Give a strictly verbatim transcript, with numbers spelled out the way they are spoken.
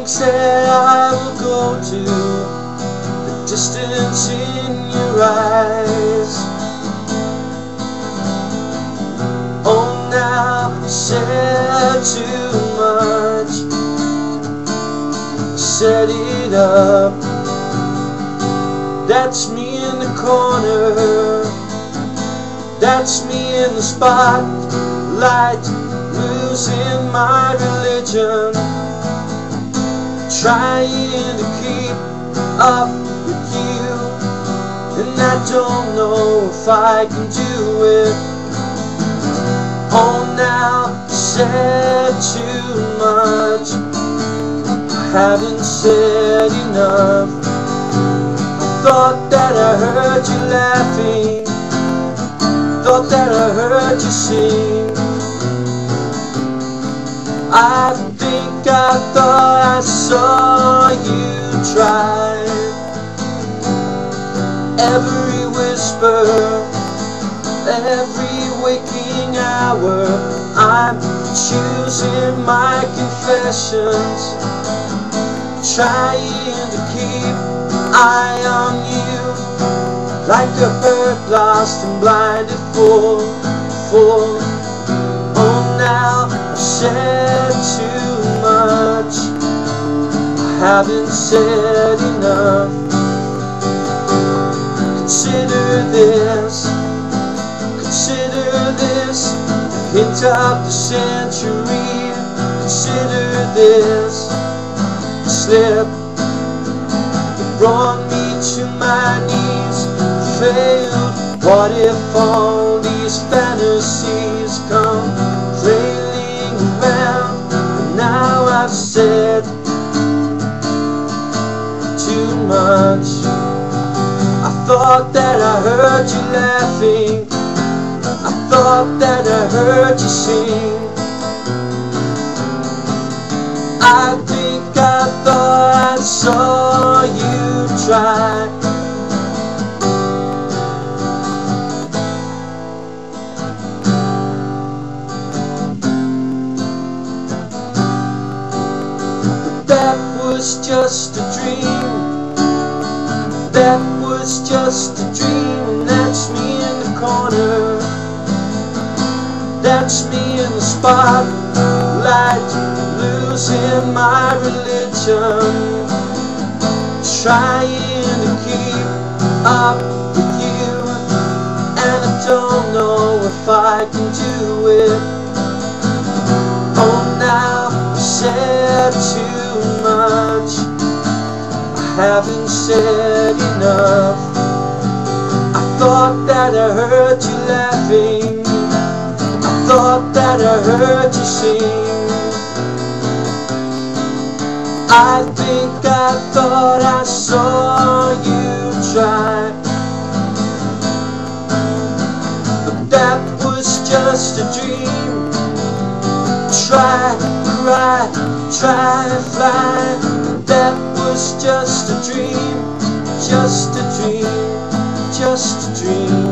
lengths that I will go to, the distance in your eyes. Oh, now I said too much, set it up. That's me in the corner, that's me in the spotlight, losing my religion, trying to keep up with you, and I don't know if I can do it. Oh, now I said too much, I haven't said enough. I thought that I heard you laughing, thought that I heard you sing. I think I thought I saw you try. Every whisper, every waking hour, I'm choosing my confessions, trying to keep eye on you, like a bird lost and blinded for, for. Oh, now I've said too much, I haven't said enough. Consider this, consider this, the hint of the century. Consider this, the slip that brought me to my knees, failed. What if all these fantasies come flailing around, and now I've said too much. I thought that I heard you laughing, I thought that I heard you sing. I think I thought I saw you try. But that was just a dream, that was just a dream, and that's me in the corner, that's me in the spotlight, losing my religion, trying to keep up with you, and I don't know if I can do it. Oh, now I've said too much, I haven't said enough. I thought that I heard you laughing, I thought that I heard you sing. I think I thought I saw you try, but that was just a dream. Try, cry, try, fly, but that was just a dream, just a dream, just a dream.